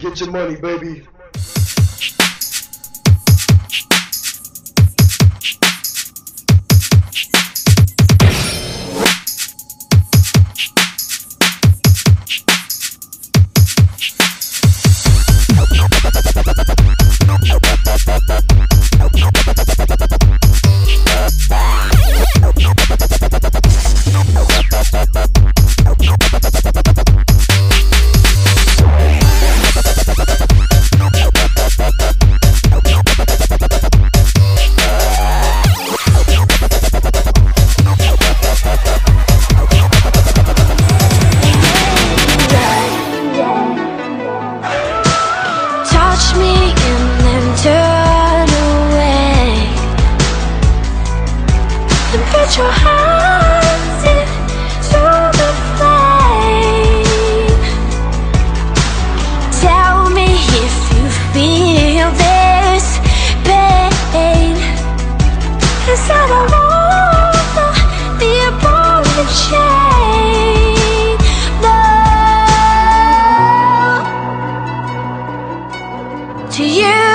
get your money, baby. Touch me and then turn away, and put your hands into the flame. Tell me if you feel this pain, 'cause I don't wanna be a ball and chain. No, to you